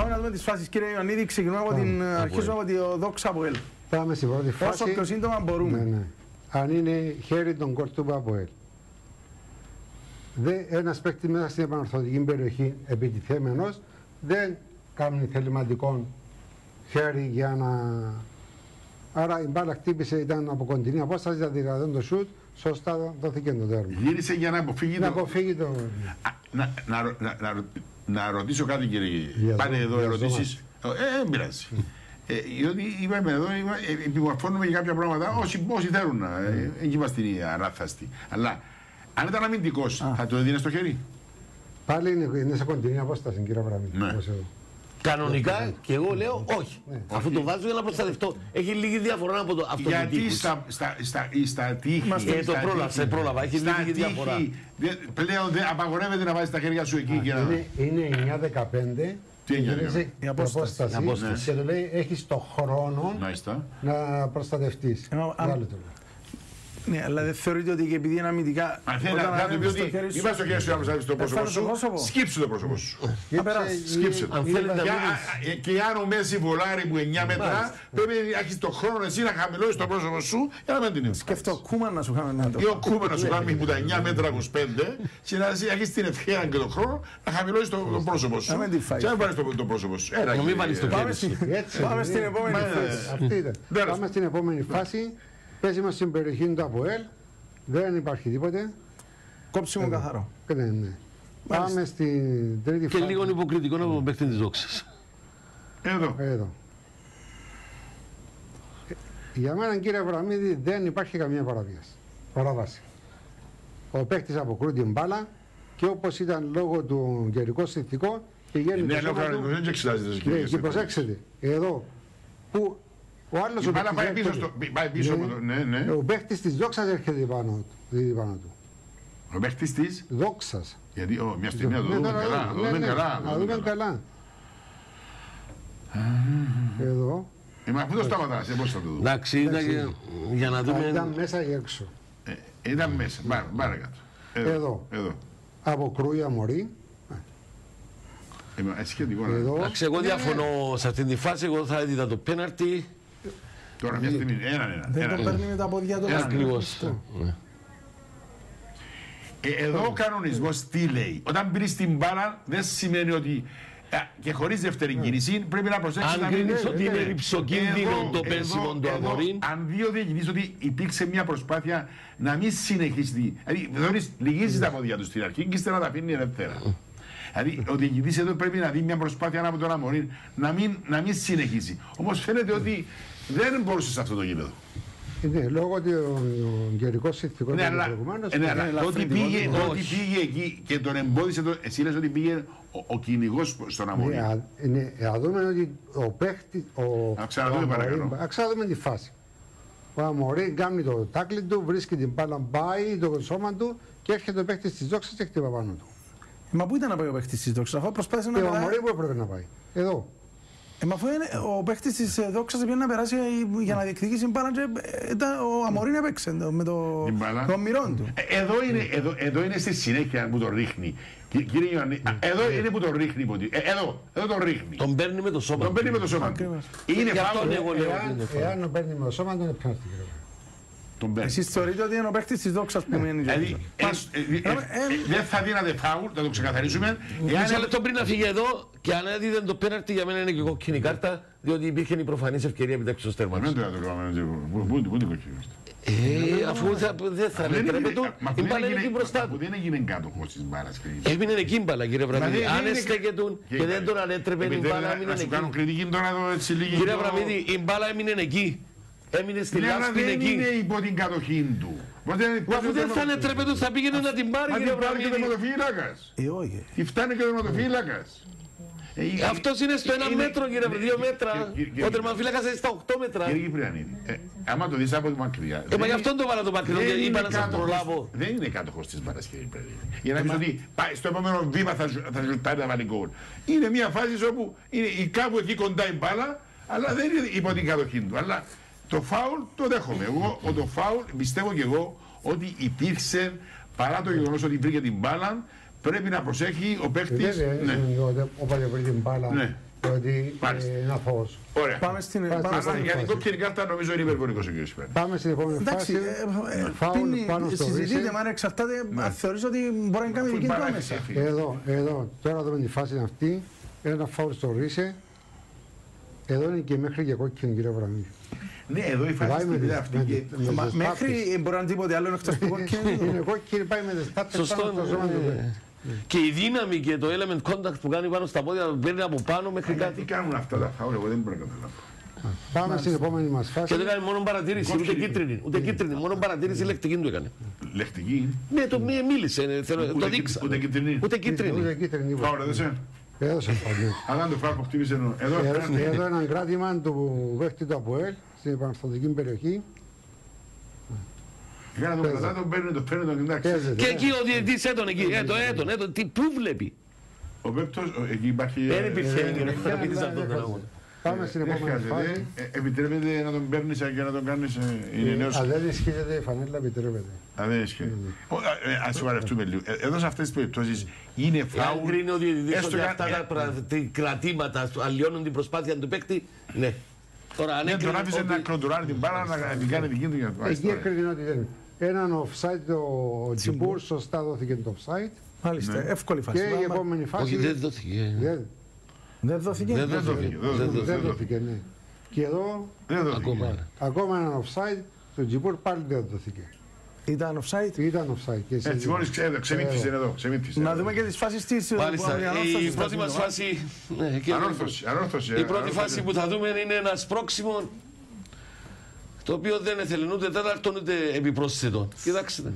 Πάμε να δούμε τις φάσεις, κύριε Ιωαννίδη. Ξεκινούμε από την αρχή από τη Δόξα Αποέλ. Πάμε στην πρώτη φάση. Όσο πιο σύντομα μπορούμε. Ναι. Αν είναι χέρι των κορτού Αποέλ. Ένας παίκτης μέσα στην επανορθωτική περιοχή επιτιθέμενος δεν κάνει θεληματικό χέρι για να... Άρα η μπάλα χτύπησε, ήταν από κοντινή απόσταση, δηλαδή το σουτ, σωστά δόθηκε το τέρμα. Γύρισε για να αποφύγει να αποφύγει το... Να ρωτήσω κάτι, κύριε. Πάνε εδώ ερωτήσεις. Δεν πειράζει. Διότι είπαμε εδώ, επιμορφώνουμε για κάποια πράγματα όσοι θέλουν. Εκεί είμαστε αράθαστοι. Αλλά αν ήταν αμυντικός, θα το έδινε στο χέρι. Πάλι είναι σε κοντινή απόσταση, κύριε Βραμίδη. Κανονικά και εγώ λέω όχι. Αφού το βάζω για να προστατευτώ. Έχει λίγη διαφορά από το αυτό. Γιατί στα τείχη. Το πρόλαβα. Έχει λίγη διαφορά. Πλέον απαγορεύεται να βάζει τα χέρια σου εκεί. Είναι 9-15. Τι έγινε, η απόσταση. Και το λέει έχεις το χρόνο να προστατευτείς. Ναι, αλλά δεν θεωρείτε ότι και επειδή είναι αμυντικά. Αν θέλει να του πει ότι μην πας στο χέρι σου να προστατεύεις το πρόσωπο σου, σκύψου το πρόσωπο σου. Σκύψου το. Και αν ο Μέση βολάρει που 9 μέτρα, πρέπει να έχεις το χρόνο εσύ να χαμηλώσεις το πρόσωπο σου για να μην την έχεις. Σκέφτο ο Κούμαν να σου κάνει το. Ή ο Κούμαν να σου κάνει που τα 9 μέτρα 25 και να έχεις την ευχαίρεια και τον χρόνο να χαμηλώσεις το πρόσωπο σου. Και να βάλεις το πρόσωπο σου. Πάμε στην επόμενη φάση. Πάμε στην επόμενη φάση. Παίζουμε στην περιοχή του Αποέλ, δεν υπάρχει τίποτε. Κόψιμο καθαρό. Ναι. Πάμε στην τρίτη φάση. Και λίγο υποκριτικό από τον παίκτη της Δόξας. Εδώ. Για μένα, κύριε Βραμίδη, δεν υπάρχει καμία παράβαση. Ο παίκτης αποκρούει την μπάλα και όπως ήταν λόγω του καιρικού συνθηκού πηγαίνει το σώμα του. Και προσέξτε, εδώ που ο άλλος πάει πίσω από το... Ναι. Ο παίχτης της Δόξας έρχεται πάνω του. Ο παίχτης της Δόξας. Γιατί μια στιγμή να το δούμε καλά. Να δούμε καλά. Εδώ. Μα πού το σταματάς, πώς θα το δούμε. Εντάξει, για να δούμε... Ήταν μέσα ή έξω. Ήταν μέσα, πάρε κάτω. Εδώ. Αποκρούει αμορή. Εντάξει, εγώ διαφωνώ σε αυτή τη φάση, εγώ θα έδινα το πέναρτι. Τώρα μια στιγμή, δεν το παίρνει με τα πόδια του. Ακριβώς. Εδώ ο κανονισμός τι λέει. Όταν πήρεις την μπάλα δεν σημαίνει ότι και χωρίς δεύτερη κίνηση πρέπει να προσέξεις να μην... Αν κρίνεις ότι είναι ρυψοκίνδυνο το πέσιμο του αμορίν... Αν δει ο διοικητής ότι υπήρξε μια προσπάθεια να μην συνεχίσει, δηλαδή λυγίζεις τα πόδια του στην αρχή και ύστερα να τα αφήνει ελεύθερα. Δηλαδή ο διοικητής εδώ πρέπει να δει μια προσπάθεια από τον αμορίν να μην συνεχίσει. Όμως φαίνεται ότι δεν μπορούσε σε αυτό το γήπεδο. Ναι, λόγω του καιρικού συνθηκού του προηγουμένως. Ότι πήγε εκεί και τον εμπόδισε, εσύ λες ότι πήγε ο κυνηγός στον αμορίν. Ναι, να δούμε ότι ο παίχτης... Ξαναδούμε τη φάση. Ο αμορίν κάνει το τάκλι του, βρίσκει την μπάλα, πάει το σώμα του και έρχεται ο παίχτης της Δόξας και χτύπα πάνω του. Μα πού ήταν να πάει ο παίχτης της Δόξας, αφού προσπάθησε να πάει. Ο αμορίν που έπρεπε να πάει. Εδώ. Μα αφού ο παίχτης της Δόξας πήγε να περάσει για να διεκδικήσει μπάλα και ο αμορίν έπαιξε με το μυρόν του. Εδώ είναι στη συνέχεια που το ρίχνει. Κύριε Ιωαννή, εδώ είναι που το ρίχνει. Εδώ το ρίχνει. Τον παίρνει με το σώμα. Τον παίρνει με το σώμα. Είναι φάουλ. Εάν τον παίρνει με το σώμα, τον έπιανε. Εσείς θεωρείτε ότι είναι ο παίκτης της Δόξας που μένει. Δεν θα δίνατε φάουλ, θα το ξεκαθαρίσουμε. Μισό λεπτό πριν να φύγει εδώ και αν έδιδε το πέναρτι για μένα είναι και κόκκινη κάρτα, διότι υπήρχε η προφανής ευκαιρία επιτάξεως στο τέρμα. Δεν το έκανα. Πού την κόκκινη. Αφού δεν θα έπρεπε του, η μπάλα είναι εκεί μπροστά του. Δεν έγινε κάτοχος της μπάλας. Έμεινε εκεί μπάλα, κύριε Βραμίδη. Αν έστεκετουν και δεν τον ανέτρεπε, η μπάλα έμεινε εκεί. Κύριε Βραμίδη, η μπάλα έμεινε εκεί. Έμεινε στη λάσπη εκεί. Δεν είναι υπό την κατοχή του. Αφού δεν θα ανέτρεπε του, θα πήγαινε να την πάρει. Μα την πάρει και ο τερματοφύλακας. Όχι. Φτάνει και ο τερματοφύλακας. Αυτός είναι στο 1 μέτρο, κύριε, 2 μέτρα. Ο τερματοφύλακας είναι στα 8 μέτρα. Κύριε Κυπριανίδη, άμα το δεις από τη μακριά. Μα γι' αυτόν το βάλα το μακριά, είπα να σας προλάβω. Δεν είναι κάτοχος της μπάλας, κύριε Κυπριανίδη. Για να πεις ότι στο επόμενο βήμα θα ζουτάρει να βάλει γκολ. Είναι μια φάση όπου είναι κάπου εκεί κοντά η μπάλα, αλλά δεν είναι υπό την κατοχή του. Αλλά το φάουλ το δέχομαι. Εγώ το φάουλ πιστεύω και εγώ ότι υπήρξε, παρά το γεγονός ότι βρήκε την μπάλα, πρέπει να προσέχει ο παίκτης. Όποτε βρήκε την μπάλα, ότι είναι φως. Ωραία. Πάμε στην για την κόκκινη κάρτα νομίζω είναι υπερβολικός ο κ. Σπέρ. Πάμε στην επόμενη φάση. Φάουλ πάνω στο Ρίσε. Συζητείτε, μα εξαρτάται, θεωρείς ότι μπορεί να κάνει δική του άμεσα. Εδώ, τώρα δούμε τη φάση αυτή. Ένα φάουλ στο Ρίσε. Εδώ είναι και μέχρι και κόκκινη, κύριε Βραμίδη. Ναι, εδώ η φάση είναι αυτή. Μέχρι μπορεί να είναι τίποτε άλλο εκτός του κόκκινου. Είναι κόκκινη, πάει με τις τάπτες πάνω στο σώμα του. Και η δύναμη και το element contact που κάνει πάνω στα πόδια παίρνει από πάνω μέχρι κάτω. Τι κάνουν αυτά τα φάουλ, εγώ δεν μπορώ να καταλάβω. Πάμε στην επόμενη μας φάση. Και δεν κάνει μόνο παρατήρηση, ούτε κίτρινη, μόνο παρατήρηση λεκτική του έκανε. Λεκτική? Ναι, το μίλησε, το δείξα. Ούτε κίτρινη. Ούτε κίτρινη. Φάουλ έδωσε. Έδωσε φάουλ. Αλλά το φάουλ που χτύπησε εδώ ένα κράτημα του παίχτη του ΑΠΟΕΛ στην επαναστατική περιοχή. Για να τον κρατά, τον παίρνει, τον εντάξει. Και εκεί ο διαιτητής έτον εκεί, πού βλέπει. Ο Πέπτος, εκεί υπάρχει... Δεν υπήρχε να πεις αυτόν τον αγώνα. Πάμε στην επόμενη φάση. Επιτρέπεται να τον παίρνεις και να τον κάνεις, είναι νέος. Αν δεν ισχύεται η φανέλα, επιτρέπεται. Αν δεν ισχύεται. Ας σοβαρευτούμε λίγο. Εδώ σε αυτές τις περιπτώσεις είναι φάουλ. Αν κρίνει ο διαιτητής ότι αυτά τα κρατήματα αλλοιώνουν την προσπάθεια του παίκτη, ναι. Δεν τον άφησε να κροντουράρει την μπάλα, να την κάνει δική του για να το εκεί έκρινε ότι δεν. Έναν offside ο Τζιμπούρ, σωστά δόθηκε το offside. Μάλιστα, εύκολη φάση. Και η επόμενη φάση. Όχι, δεν δόθηκε. Δεν δόθηκε. Δεν δόθηκε, ναι. Και εδώ ακόμα έναν offside, το Τζιμπούρ πάλι δεν δόθηκε. Ήταν offside. Ήταν offside. Έτσι μόλις ξεμύτησε εδώ. Να δούμε και τις φάσεις της. Μάλιστα, η πρώτη μας φάση... Ανόρθωση. Η πρώτη φάση που θα δούμε είναι ένα σπρώξιμο το οποίο δεν έθελε ούτε τέταρτον ούτε επιπρόσθετο. Κοιτάξτε.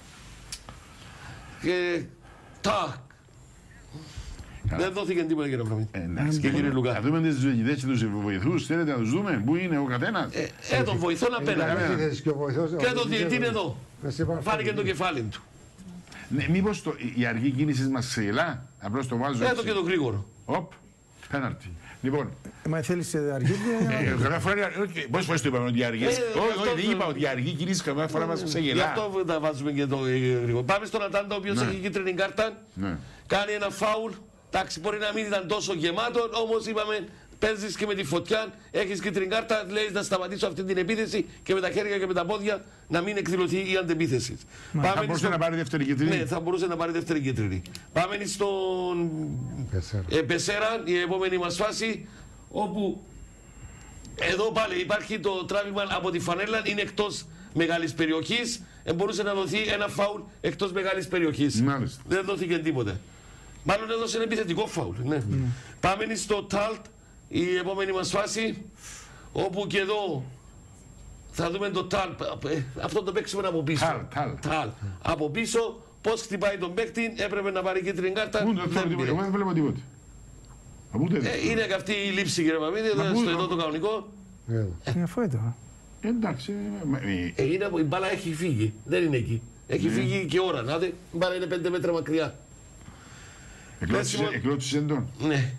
Και τάκ. Δεν δόθηκε τίποτα, κύριε Βραμίδη. Και κύριε Λουκά. Να δούμε τις διοικητές και τους βοηθούς, θέλετε να τους δούμε, πού είναι ο καθένας. Τον βοηθό να πέντε. Και τον διαιτή είναι εδώ. Φάνηκε το κεφάλι του. Μήπως η αργή κίνηση μας ξεγελά, απλώς το βάζω έτσι. Και το γρήγορο. Οπ, πέναρτη. Λοιπόν. Μα θέλεις αργή. Καμιά φορά, πόσες φορές το είπαμε ότι η αργή. Όχι, δεν είπα ότι η αργή κίνηση καμιά φορά μας ξεγελά. Γι' αυτό τα βάζουμε και το γρήγορο. Πάμε στον Ατάντα, ο οποίος έχει κίτρινη κάρτα. Κάνει ένα φάουλ. Εντάξει, μπορεί να μην ήταν τόσο γεμάτο, όμως είπαμε παίζεις και με τη φωτιά, έχεις κίτρινη κάρτα, λέει να σταματήσω αυτή την επίθεση και με τα χέρια και με τα πόδια να μην εκδηλωθεί η αντεπίθεση. Θα μπορούσε να πάρει δεύτερη κίτρινη. Ναι, θα μπορούσε να πάρει δεύτερη κίτρινη. Πάμε στον Πεσέρα, η επόμενη μας φάση, όπου εδώ πάλι υπάρχει το τράβημα από τη φανέλα, είναι εκτός μεγάλης περιοχής, μπορούσε να δοθεί ένα φάουλ εκτός μεγάλης περιοχής. Δεν δόθηκε τίποτε. Μάλλον έδωσε ένα επιθετικό φάουλ. Ναι. Πάμε στο Τάλτ, η επόμενη μας φάση, όπου και εδώ θα δούμε το Τάλτ. Αυτό το παίξουμε από πίσω. Τάλτ. Από πίσω, πώς χτυπάει τον παίκτη, έπρεπε να πάρει κίτρινη κάρτα. Δεν βλέπω τίποτα. Είναι και αυτή η λήψη, κύριε Παπίδη, στο εδώ το κανονικό. Εντάξει. Η μπάλα έχει φύγει, δεν είναι εκεί. Έχει φύγει και ώρα, να δει, η μπάλα είναι 5 μέτρα μακριά. Εκλώτησε εντών. Ναι.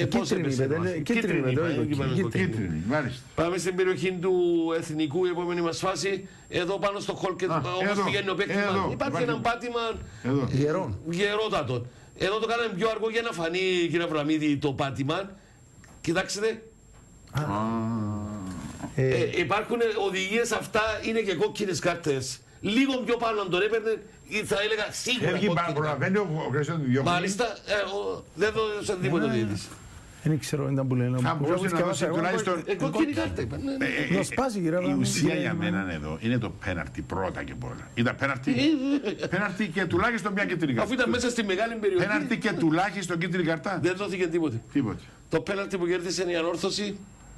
Κίτρινη, μάλιστα. Πάμε στην περιοχή του Εθνικού, η επόμενη μας φάση. Εδώ πάνω στο χολ και όπως πηγαίνει ο παίκτης. Υπάρχει ένα πάτημα γερότατο. Εδώ το κάναμε πιο αργό για να φανεί, κύριε Βραμίδη, το πάτημα. Κοιτάξτε. Υπάρχουν οδηγίες αυτά, είναι και κόκκινες κάρτες. Λίγο πιο πάνω αν τον έπαιρνε, θα έλεγα σίγουρα. Προλαβαίνει ο Κρέσιον του διώχνει. Μάλιστα, δεν δώσε τίποτα διαιτητής. Δεν ξέρω, ήταν που λένε. Θα μπορούσε να δώσει τουλάχιστον. Κόκκινη κάρτα είπα. Η ουσία για μένα εδώ είναι το πέναρτι πρώτα και πολλά. Ήταν πέναρτι και τουλάχιστον μια κίτρινη κάρτα. Αφού ήταν μέσα στη μεγάλη περιοχή. Πέναρτι και τουλάχιστον κίτρινη κάρτα. Δεν δόθηκε τίποτε. Το πέναρτι που κέρδισε η Ανόρθωση.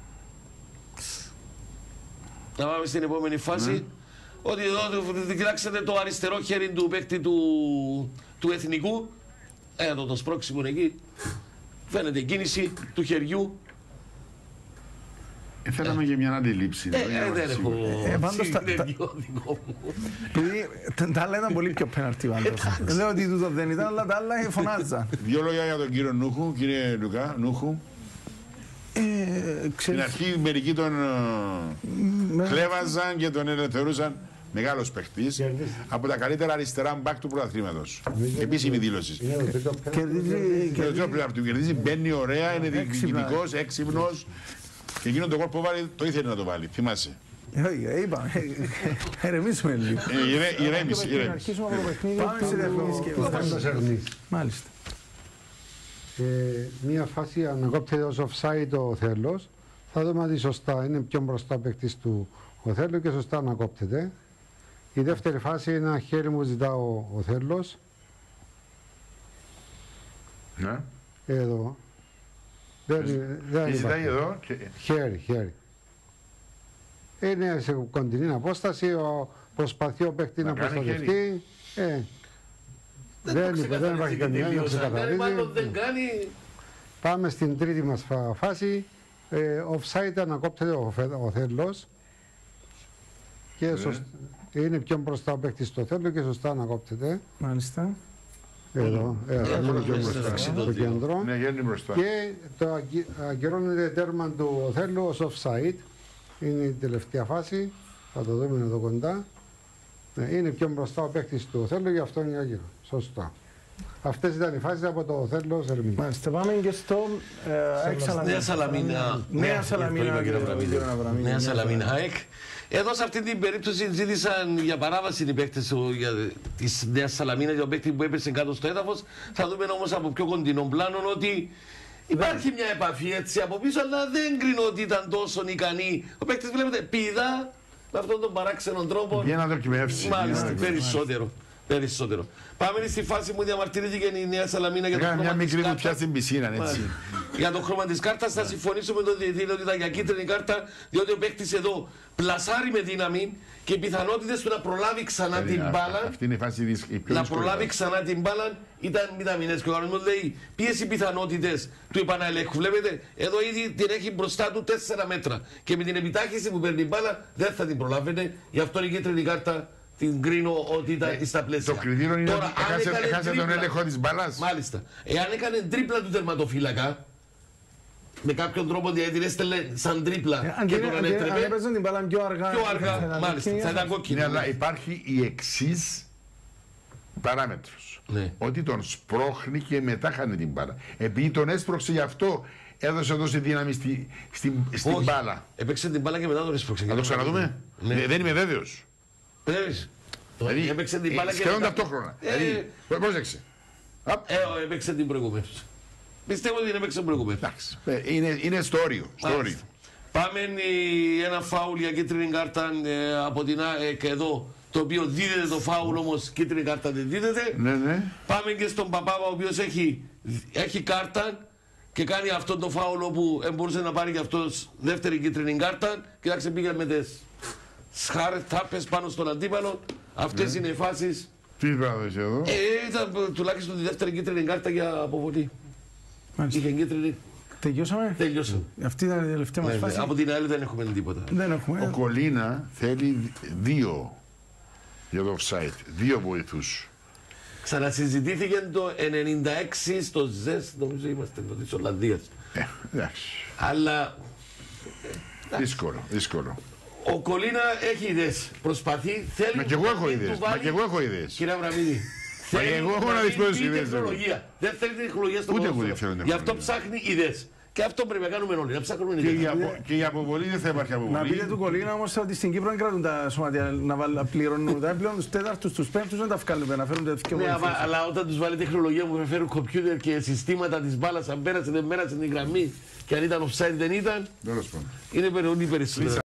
Να πάμε στην επόμενη φάση. Ότι εδώ κοιτάξτε το αριστερό χέρι του παίκτη του Εθνικού. Εδώ το σπρώξιμο εκεί. Φαίνεται η κίνηση του χεριού. Θέλαμε και μια αντιλήψη. Δεν έχω δικό μου. Τα άλλα ήταν πολύ πιο πέναρτι πάντως. Λέω ότι τούτο δεν ήταν, αλλά τα άλλα φωνάζαν. Δύο λόγια για τον κύριο Νούχου, κύριε Λουκά, Νούχου. Στην αρχή μερικοί τον χλέβαζαν και τον ελευθερούσαν. Μεγάλος παίχτης, από τα καλύτερα αριστερά μπακ του πρωταθλήματος. Επίσημη δήλωση. Κερδίζει, μπαίνει ωραία, είναι διοικητικός, έξυπνος και εκείνο το γκολ που βάλει το ήθελε να το βάλει. Θυμάσαι. Είπαμε, ερεμίσουμε λίγο. Ηρέμηση. Πάμε σε διαφημίσεις. Μάλιστα. Μία φάση ανακόπτεται ως offside ο Θέλος. Θα δούμε ότι σωστά είναι πιο μπροστά παίκτης του ο Θέλος και σωστά ανακόπτεται. Η δεύτερη φάση είναι ένα χέρι που ζητά ο Θέλος. Ναι. Εδώ. Τι ζητάει εδώ? Χέρι. Είναι σε κοντινή απόσταση, προσπαθεί ο παίκτης να προστατευτεί. Δεν υπάρχει καμία να ξεκαθαρίζει. Πάμε στην τρίτη μας φάση. Offside ανακόπτεται ο Θέλος. Και είναι πιο μπροστά ο παίκτης στο Θέλο και σωστά ανακόπτεται. Μάλιστα. Εδώ, είναι πιο μπροστά στο κέντρο. Και το ακυρώνεται τέρμα του Θέλου ως offside. Είναι η τελευταία φάση. Θα το δούμε εδώ κοντά. Είναι πιο μπροστά ο παίκτης του Θέλου, γι' αυτό είναι άκυρο. Σωστά. Αυτές ήταν οι φάσεις από το Θέλο Ερμήνη. Μάλιστα, πάμε και στο Νέα Σαλαμίνα. Νέα Σαλαμίνα ΑΕΚ. Εδώ σε αυτή την περίπτωση ζήτησαν για παράβαση οι παίκτες της Νέας Σαλαμίνας για τον παίκτη που έπεσε κάτω στο έδαφος. Θα δούμε όμως από πιο κοντινό πλάνο ότι υπάρχει μια επαφή έτσι από πίσω, αλλά δεν κρίνω ότι ήταν τόσο ικανή. Ο παίκτης βλέπετε πηδά με αυτόν τον παράξενο τρόπο. Για να δοκιμεύσει. Μάλιστα, περισσότερο. Πάμε στη φάση που διαμαρτυρήθηκε η Νέα Σαλαμίνα για το χρώμα μια της μικρή κάρτας. βουτιά στην πισίνα, έτσι. Για το χρώμα της κάρτας θα συμφωνήσουμε με τον διαιτητή ότι ήταν για κίτρινη κάρτα, διότι ο παίκτης εδώ πλασάρει με δύναμη και οι πιθανότητες του να προλάβει ξανά την μπάλα. Αυτή είναι η φάση της πιο να προλάβει ξανά την μπάλα ήταν μηδαμινές. Και ο κανονισμός λέει ποιες οι πιθανότητες του επαναελέγχου. Βλέπετε, εδώ ήδη την έχει μπροστά του 4 μέτρα. Και με την επιτάχυνση που παίρνει την μπάλα δεν θα την προλάβαινε. Γι' αυτό η κίτρινη κάρτα την κρίνω ότι ήταν στα πλαίσια. Το κριτήριο είναι ότι έχασε τον έλεγχο της μπάλας. Μάλιστα. Εάν έκανε τρίπλα του τερματοφύλακα, με κάποιον τρόπο διαιτητή έστελνε σαν τρίπλα και τον ανέτρεπε. Αν έπαιζαν την μπάλα πιο αργά, μάλιστα, θα ήταν κόκκινη. Ναι, αλλά υπάρχει η εξής παράμετρος. Ναι. Ότι τον σπρώχνει και μετά χάνει την μπάλα. Επειδή τον έσπρωξε γι' αυτό, έδωσε δώσει δύναμη στην μπάλα. Έπαιξε την μπάλα και μετά τον έσπρωξε. Να το ξαναδούμε. Ναι. Δεν είμαι βέβαιος. Δηλαδή, έπαιξε την μπάλα και σχεδόν ταυτόχρονα. Δηλαδή, πρόσεξε. Έπαιξε την προηγούμενη. Πιστεύω ότι δεν έπαιξε την προηγούμενη. Είναι στο όριο. Πάμε ένα φάουλ για κίτρινη κάρτα από την ΑΕΚ εδώ, το οποίο δίδεται το φάουλ, όμως κίτρινη κάρτα δεν δίδεται. Ναι. Πάμε και στον Παπάβα, ο οποίος έχει κάρτα και κάνει αυτό το φάουλ όπου μπορούσε να πάρει και αυτός δεύτερη κίτρινη κάρτα. Κοιτάξτε, πήγα με τις τάπες πάνω στον αντίπαλο. Αυτές είναι οι φάσεις. Τι πράγματος εδώ. Ήταν τουλάχιστον τη δεύτερη κίτρινη κάρτα για αποβολή. Είχε κίτρινη. Τελειώσαμε. Αυτή ήταν η τελευταία μας φάση. Από την άλλη δεν έχουμε τίποτα. Ο Κολίνα θέλει 2 για το offside. 2 βοηθούς. Ξανασυζητήθηκε το 96 στο ΖΕΣ, νομίζω είμαστε τότε της Ολλανδίας. Εντάξει. Αλλά... Δύσκολο. Ο Κολίνα έχει ιδέες. Προσπαθεί, θέλει... Μα και εγώ έχω ιδέες. Κύριε Αβραμίδη, Μα και εγώ έχω να δεις ιδέες. Δεν θέλει τεχνολογία στο ποδόσφαιρο. Γι' αυτό ψάχνει ιδέες. Και αυτό πρέπει να κάνουμε όλοι, να ψάχνουμε ιδέες. Και η αποβολή δεν θα υπάρχει αποβολή. Να πείτε του Κολίνα όμως ότι στην Κύπρο δεν κρατούν τα σωματεία να πληρώνουν τα πλέον τους τέταρτους, τους πέμπτους δεν τα βγάλουν, να φέρουν τέτοιο ναι, αλλά όταν τους βάλει τεχνολογία που φέρουν κομπιούτερ και συστήματα της μπάλας, αν πέρασε δεν πέρασε την γραμμή και αν ήταν offside δεν ήταν, είναι περισσότερο.